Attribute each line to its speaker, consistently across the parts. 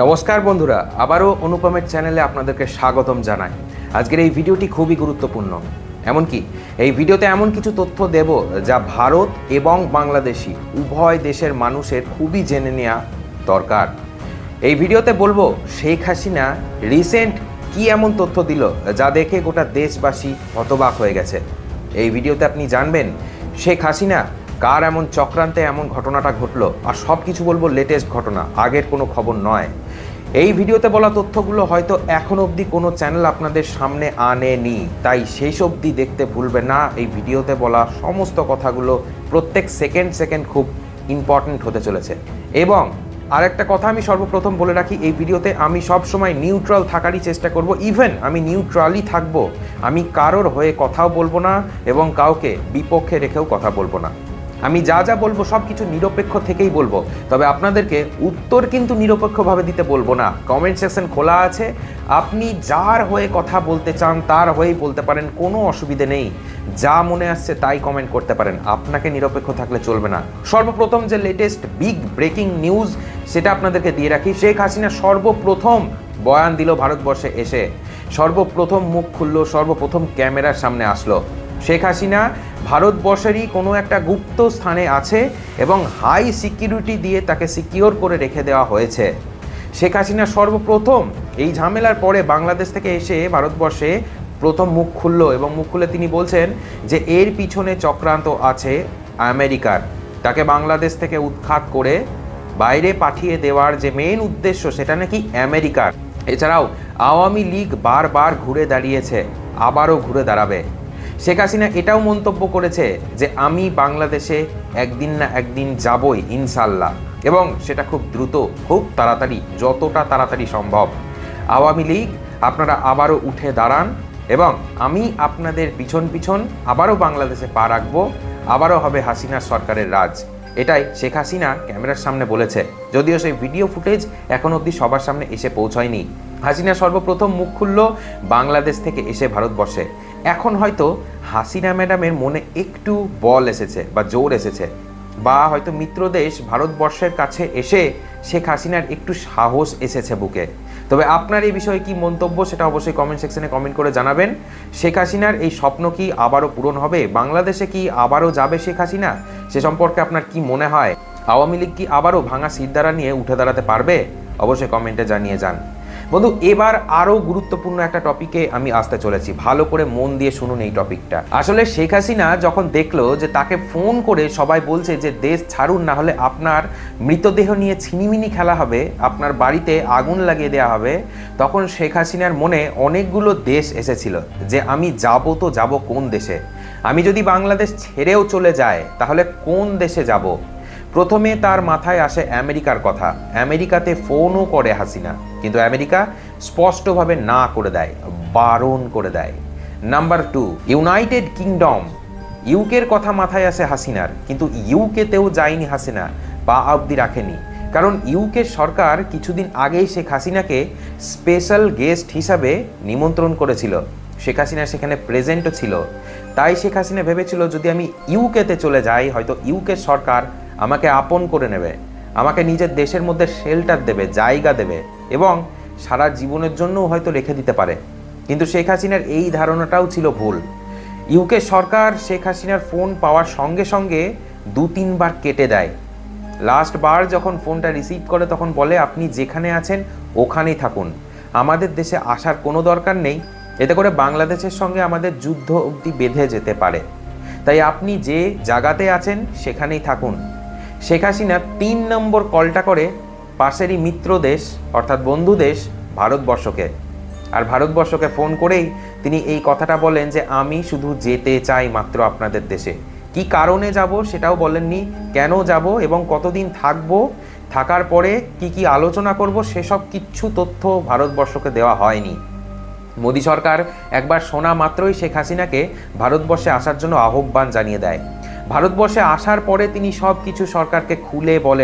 Speaker 1: নমস্কার বন্ধুরা, আবারও অনুপমের চ্যানেলে আপনাদেরকে স্বাগতম জানাই। আজকের এই ভিডিওটি খুবই গুরুত্বপূর্ণ। এমনকি এই ভিডিওতে এমন কিছু তথ্য দেব যা ভারত এবং বাংলাদেশি উভয় দেশের মানুষের খুবই জেনে নেওয়া দরকার। এই ভিডিওতে বলবো শেখ হাসিনা রিসেন্ট কি এমন তথ্য দিল যা দেখে গোটা দেশবাসী হতবাক হয়ে গেছে। এই ভিডিওতে আপনি জানবেন শেখ হাসিনা কার এমন চক্রান্তে এমন ঘটনাটা ঘটলো, আর সব কিছু বলবো লেটেস্ট ঘটনা, আগের কোনো খবর নয়। এই ভিডিওতে বলা তথ্যগুলো হয়তো এখন অবধি কোনো চ্যানেল আপনাদের সামনে আনেনি, তাই শেষ অবধি দেখতে ভুলবেন না। এই ভিডিওতে বলা সমস্ত কথাগুলো প্রত্যেক সেকেন্ড খুব ইম্পর্ট্যান্ট হতে চলেছে। এবং আরেকটা কথা আমি সর্বপ্রথম বলে রাখি, এই ভিডিওতে আমি সবসময় নিউট্রাল থাকারই চেষ্টা করব। ইভেন আমি নিউট্রালই থাকব, আমি কারোর হয়ে কথাও বলবো না এবং কাউকে বিপক্ষে রেখেও কথা বলবো না। আমি যা যা বলবো সব কিছু নিরপেক্ষ থেকেই বলবো, তবে আপনাদেরকে উত্তর কিন্তু নিরপেক্ষভাবে দিতে বলবো না। কমেন্ট সেকশন খোলা আছে, আপনি যার হয়ে কথা বলতে চান তার হয়েই বলতে পারেন, কোনো অসুবিধে নেই। যা মনে আসছে তাই কমেন্ট করতে পারেন, আপনাকে নিরপেক্ষ থাকলে চলবে না। সর্বপ্রথম যে লেটেস্ট বিগ ব্রেকিং নিউজ সেটা আপনাদেরকে দিয়ে রাখি। শেখ হাসিনা সর্বপ্রথম বয়ান দিল ভারতবর্ষে এসে, সর্বপ্রথম মুখ খুললো, সর্বপ্রথম ক্যামেরার সামনে আসলো। শেখ হাসিনা ভারতবর্ষেরই কোনো একটা গুপ্ত স্থানে আছে এবং হাই সিকিউরিটি দিয়ে তাকে সিকিওর করে রেখে দেওয়া হয়েছে। শেখ হাসিনা সর্বপ্রথম এই ঝামেলার পরে বাংলাদেশ থেকে এসে ভারতবর্ষে প্রথম মুখ খুলল এবং মুখ খুলে তিনি বলছেন যে এর পিছনে চক্রান্ত আছে আমেরিকার। তাকে বাংলাদেশ থেকে উৎখাত করে বাইরে পাঠিয়ে দেওয়ার যে মেন উদ্দেশ্য সেটা নাকি আমেরিকার। এছাড়াও আওয়ামী লীগ বারবার ঘুরে দাঁড়িয়েছে, আবারও ঘুরে দাঁড়াবে। শেখ হাসিনা এটাও মন্তব্য করেছে যে আমি বাংলাদেশে একদিন না একদিন যাবই ইনশাল্লাহ, এবং সেটা খুব দ্রুত, খুব তাড়াতাড়ি, যতটা তাড়াতাড়ি সম্ভব। আওয়ামী লীগ আপনারা আবারও উঠে দাঁড়ান এবং আমি আপনাদের পিছন আবারও বাংলাদেশে পা রাখবো, আবারও হবে হাসিনার সরকারের রাজ। এটাই শেখ হাসিনা ক্যামেরার সামনে বলেছে, যদিও সেই ভিডিও ফুটেজ এখন অবধি সবার সামনে এসে পৌঁছয়নি। হাসিনা সর্বপ্রথম মুখ খুলল বাংলাদেশ থেকে এসে ভারতবর্ষে। এখন হয়তো হাসিনা ম্যাডামের মনে একটু বল এসেছে বা জোর এসেছে, বা হয়তো মিত্রদেশ ভারতবর্ষের কাছে এসে শেখ হাসিনার একটু সাহস এসেছে বুকে। তবে আপনার এই বিষয়ে কি মন্তব্য সেটা অবশ্যই কমেন্ট সেকশনে কমেন্ট করে জানাবেন। শেখ হাসিনার এই স্বপ্ন কি আবারও পূরণ হবে? বাংলাদেশে কি আবারও যাবে শেখ হাসিনা? সে সম্পর্কে আপনার কি মনে হয়? আওয়ামী লীগ কি আবারও ভাঙা সিদ্ধারা নিয়ে উঠে দাঁড়াতে পারবে? অবশ্যই কমেন্টে জানিয়ে যান। বন্ধু, এবার আরও গুরুত্বপূর্ণ একটা টপিকে আমি আসতে চলেছি, ভালো করে মন দিয়ে শুনুন এই টপিকটা। আসলে শেখ হাসিনা যখন দেখলো যে তাকে ফোন করে সবাই বলছে যে দেশ ছাড়ুন, না হলে আপনার মৃতদেহ নিয়ে ছিনিমিনি খেলা হবে, আপনার বাড়িতে আগুন লাগিয়ে দেওয়া হবে, তখন শেখ হাসিনার মনে অনেকগুলো দেশ এসেছিল যে আমি যাব তো যাব কোন দেশে? আমি যদি বাংলাদেশ ছেড়েও চলে যায় তাহলে কোন দেশে যাব? প্রথমে তার মাথায় আসে আমেরিকার কথা। আমেরিকাতে ফোনও করে হাসিনা, কিন্তু আমেরিকা স্পষ্টভাবে না করে দেয়, বারণ করে দেয়। নাম্বার 2, ইউনাইটেড কিংডম, ইউকের কথা মাথায় আসে হাসিনার, কিন্তু ইউকেতেও যায়নি হাসিনা, পা অবধি রাখেনি। কারণ ইউকে সরকার কিছুদিন আগেই শেখ হাসিনাকে স্পেশাল গেস্ট হিসাবে নিমন্ত্রণ করেছিল। শেখ হাসিনা সেখানে প্রেজেন্টও ছিল। তাই শেখ হাসিনা ভেবেছিল যদি আমি ইউকেতে চলে যাই, হয়তো ইউকে সরকার আমাকে আপন করে নেবে, আমাকে নিজের দেশের মধ্যে শেল্টার দেবে, জায়গা দেবে এবং সারা জীবনের জন্যও হয়তো রেখে দিতে পারে। কিন্তু শেখ হাসিনার এই ধারণাটাও ছিল ভুল। ইউকে সরকার শেখ হাসিনার ফোন পাওয়ার সঙ্গে সঙ্গে 2-3 বার কেটে দেয়। লাস্ট বার যখন ফোনটা রিসিভ করে তখন বলে আপনি যেখানে আছেন ওখানেই থাকুন, আমাদের দেশে আসার কোনো দরকার নেই, এতে করে বাংলাদেশের সঙ্গে আমাদের যুদ্ধ অবধি বেঁধে যেতে পারে, তাই আপনি যে জায়গাতে আছেন সেখানেই থাকুন। শেখ হাসিনা 3 নম্বর কলটা করে পাশেরই মিত্র দেশ অর্থাৎ বন্ধু দেশ ভারতবর্ষকে, আর ভারতবর্ষকে ফোন করেই তিনি এই কথাটা বলেন যে আমি শুধু যেতে চাই মাত্র আপনাদের দেশে। কি কারণে যাব সেটাও বলেননি, কেন যাব এবং কতদিন থাকবো, থাকার পরে কি আলোচনা করব সেসব কিচ্ছু তথ্য ভারতবর্ষকে দেওয়া হয়নি। মোদী সরকার একবার শোনা মাত্রই শেখ হাসিনাকে ভারতবর্ষে আসার জন্য আহ্বান জানিয়ে দেয়। ভারতবর্ষে আসার পরে তিনি সব কিছু সরকারকে খুলে বলেন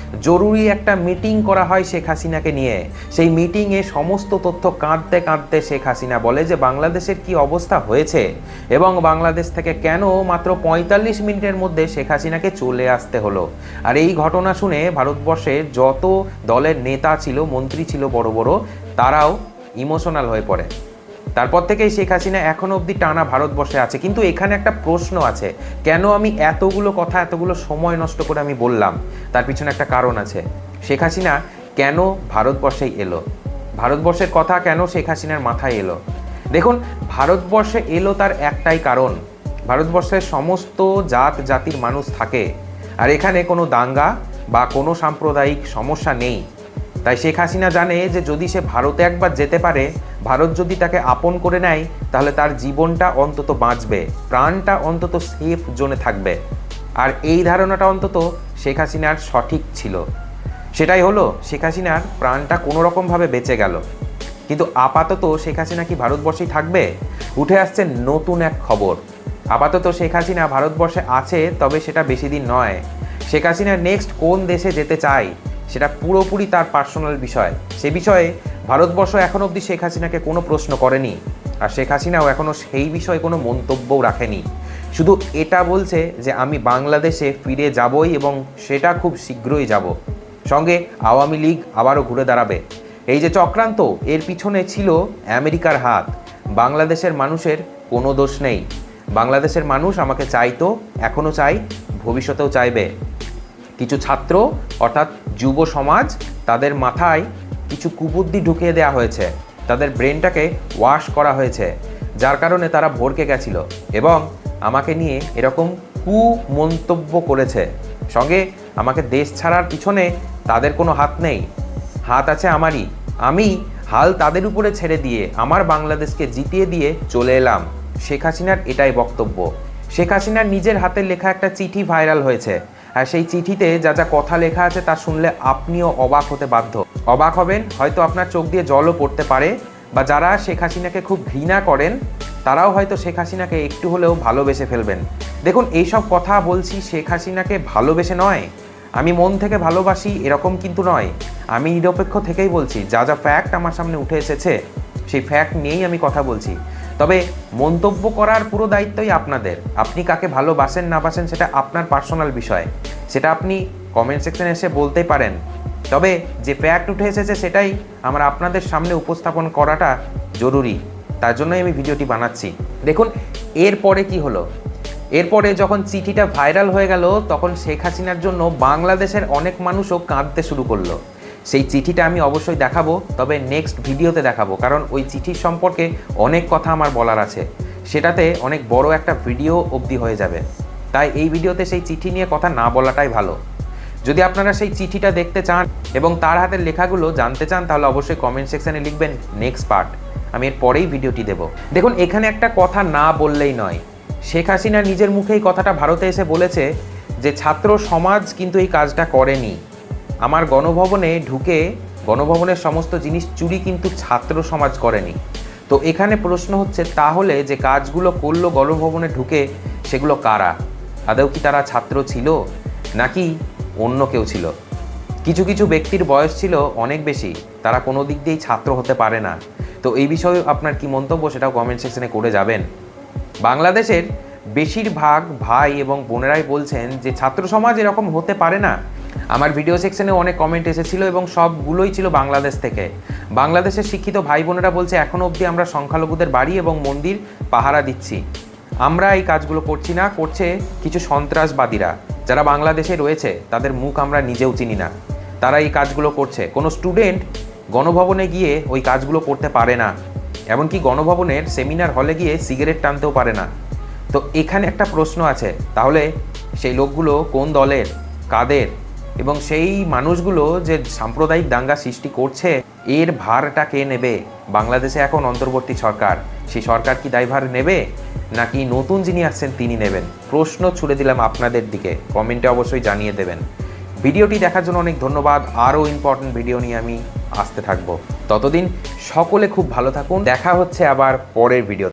Speaker 1: জরুরি একটা মিটিং করা হয় শেখ হাসিনাকে নিয়ে। সেই মিটিংয়ে সমস্ত তথ্য কাঁদতে কাঁদতে শেখ হাসিনা বলে যে বাংলাদেশের কি অবস্থা হয়েছে এবং বাংলাদেশ থেকে কেন মাত্র ৪৫ মিনিটের মধ্যে শেখ হাসিনাকে চলে আসতে হলো। আর এই ঘটনা শুনে ভারতবর্ষের যত দলের নেতা ছিল, মন্ত্রী ছিল বড় বড়, তারাও ইমোশনাল হয়ে পড়ে। তারপর থেকেই শেখ হাসিনা এখনো অবধি টানা ভারতবর্ষে আছে। কিন্তু এখানে একটা প্রশ্ন আছে, কেন আমি এতগুলো কথা এতগুলো সময় নষ্ট করে আমি বললাম? তার পিছনে একটা কারণ আছে। শেখ হাসিনা কেন ভারতবর্ষেই এলো? ভারতবর্ষের কথা কেন শেখ হাসিনার মাথায় এলো? দেখুন, ভারতবর্ষে এলো তার একটাই কারণ, ভারতবর্ষের সমস্ত জাত জাতির মানুষ থাকে আর এখানে কোনো দাঙ্গা বা কোনো সাম্প্রদায়িক সমস্যা নেই। তাই শেখ হাসিনা জানে যে যদি সে ভারতে একবার যেতে পারে, ভারত যদি তাকে আপন করে নেয়, তাহলে তার জীবনটা অন্তত বাঁচবে, প্রাণটা অন্তত সেফ জোনে থাকবে। আর এই ধারণাটা অন্তত শেখ হাসিনার সঠিক ছিল। সেটাই হলো, শেখ হাসিনার প্রাণটা কোনো রকমভাবে বেঁচে গেল। কিন্তু আপাতত শেখ হাসিনা কি ভারতবর্ষেই থাকবে? উঠে আসছে নতুন এক খবর। আপাতত শেখ হাসিনা ভারতবর্ষে আছে, তবে সেটা বেশি দিন নয়। শেখ হাসিনা নেক্সট কোন দেশে যেতে চায় সেটা পুরোপুরি তার পার্সোনাল বিষয়। সে বিষয়ে ভারতবর্ষ এখন অবধি শেখ হাসিনাকে কোনো প্রশ্ন করেনি, আর শেখ হাসিনাও এখনও সেই বিষয়ে কোনো মন্তব্যও রাখেনি। শুধু এটা বলছে যে আমি বাংলাদেশে ফিরে যাবই এবং সেটা খুব শীঘ্রই যাব। সঙ্গে আওয়ামী লীগ আবারও ঘুরে দাঁড়াবে। এই যে চক্রান্ত, এর পিছনে ছিল আমেরিকার হাত। বাংলাদেশের মানুষের কোনো দোষ নেই। বাংলাদেশের মানুষ আমাকে চাইতো, এখনও চাই, ভবিষ্যতেও চাইবে। কিছু ছাত্র অর্থাৎ যুব সমাজ, তাদের মাথায় কিছু কুবুদ্ধি ঢুকিয়ে দেওয়া হয়েছে, তাদের ব্রেনটাকে ওয়াশ করা হয়েছে, যার কারণে তারা ভড়কে গেছিল এবং আমাকে নিয়ে এরকম কুমন্তব্য করেছে। সঙ্গে আমাকে দেশ ছাড়ার পিছনে তাদের কোনো হাত নেই, হাত আছে আমারই। আমি হাল তাদের উপরে ছেড়ে দিয়ে আমার বাংলাদেশকে জিতিয়ে দিয়ে চলে এলাম। শেখ হাসিনার এটাই বক্তব্য। শেখ হাসিনার নিজের হাতে লেখা একটা চিঠি ভাইরাল হয়েছে, আর সেই চিঠিতে যা যা কথা লেখা আছে তা শুনলে আপনিও অবাক হতে বাধ্য। অবাক হবেন, হয়তো আপনার চোখ দিয়ে জলও পড়তে পারে, বা যারা শেখ হাসিনাকে খুব ঘৃণা করেন তারাও হয়তো শেখ হাসিনাকে একটু হলেও ভালোবেসে ফেলবেন। দেখুন, এইসব কথা বলছি শেখ হাসিনাকে ভালোবেসে নয়, আমি মন থেকে ভালোবাসি এরকম কিন্তু নয়। আমি নিরপেক্ষ থেকেই বলছি, যা যা ফ্যাক্ট আমার সামনে উঠে এসেছে সেই ফ্যাক্ট নিয়েই আমি কথা বলছি। তবে মন্তব্য করার পুরো দায়িত্বই আপনাদের। আপনি কাকে ভালোবাসেন না বাসেন সেটা আপনার পার্সোনাল বিষয়, সেটা আপনি কমেন্ট সেকশনে এসে বলতেই পারেন। তবে যে ফ্যাক্ট উঠে এসেছে সেটাই আমরা আপনাদের সামনে উপস্থাপন করাটা জরুরি, তার জন্যই আমি ভিডিওটি বানাচ্ছি। দেখুন, এরপরে কি হলো? এরপরে যখন চিঠিটা ভাইরাল হয়ে গেল, তখন শেখ হাসিনার জন্য বাংলাদেশের অনেক মানুষও কাঁদতে শুরু করলো। সেই চিঠিটা আমি অবশ্যই দেখাবো, তবে নেক্সট ভিডিওতে দেখাবো, কারণ ওই চিঠির সম্পর্কে অনেক কথা আমার বলার আছে। সেটাতে অনেক বড় একটা ভিডিও অবধি হয়ে যাবে, তাই এই ভিডিওতে সেই চিঠি নিয়ে কথা না বলাটাই ভালো। যদি আপনারা সেই চিঠিটা দেখতে চান এবং তার হাতের লেখাগুলো জানতে চান, তাহলে অবশ্যই কমেন্ট সেকশনে লিখবেন নেক্সট পার্ট, আমি এর পরেই ভিডিওটি দেব। দেখুন, এখানে একটা কথা না বললেই নয়। শেখ হাসিনা নিজের মুখেই কথাটা ভারতে এসে বলেছে যে ছাত্র সমাজ কিন্তু এই কাজটা করেনি। আমার গণভবনে ঢুকে গণভবনের সমস্ত জিনিস চুরি কিন্তু ছাত্র সমাজ করেনি। তো এখানে প্রশ্ন হচ্ছে, তাহলে যে কাজগুলো করলো গণভবনে ঢুকে, সেগুলো কারা? আদৌ কি তারা ছাত্র ছিল নাকি অন্য কেউ ছিল? কিছু কিছু ব্যক্তির বয়স ছিল অনেক বেশি, তারা কোনো দিক দিয়েই ছাত্র হতে পারে না। তো এই বিষয়ে আপনার কি মন্তব্য সেটাও কমেন্ট সেকশনে করে যাবেন। বাংলাদেশের বেশিরভাগ ভাই এবং বোনেরাই বলছেন যে ছাত্র সমাজ এরকম হতে পারে না। আমার ভিডিও সেকশনে অনেক কমেন্ট এসেছিল এবং সবগুলোই ছিল বাংলাদেশ থেকে। বাংলাদেশের শিক্ষিত ভাই বোনেরা বলছে, এখনও অবধি আমরা সংখ্যালঘুদের বাড়ি এবং মন্দির পাহারা দিচ্ছি। আমরা এই কাজগুলো করছি না, করছে কিছু সন্ত্রাসবাদীরা যারা বাংলাদেশে রয়েছে, তাদের মুখ আমরা নিজেও চিনি না, তারা এই কাজগুলো করছে। কোনো স্টুডেন্ট গণভবনে গিয়ে ওই কাজগুলো করতে পারে না, এমনকি গণভবনের সেমিনার হলে গিয়ে সিগারেট টানতেও পারে না। তো এখানে একটা প্রশ্ন আছে, তাহলে সেই লোকগুলো কোন দলের, কাদের, এবং সেই মানুষগুলো যে সাম্প্রদায়িক দাঙ্গা সৃষ্টি করছে, এর ভারটা কে নেবে? বাংলাদেশে এখন অন্তর্বর্তী সরকার, সেই সরকার কি দায়ভার নেবে নাকি নতুন যিনি আসছেন তিনি নেবেন? প্রশ্ন ছুড়ে দিলাম আপনাদের দিকে, কমেন্টে অবশ্যই জানিয়ে দেবেন। ভিডিওটি দেখার জন্য অনেক ধন্যবাদ। আরও ইম্পর্টেন্ট ভিডিও নিয়ে আমি আসতে থাকবো। ততদিন সকলে খুব ভালো থাকুন। দেখা হচ্ছে আবার পরের ভিডিও।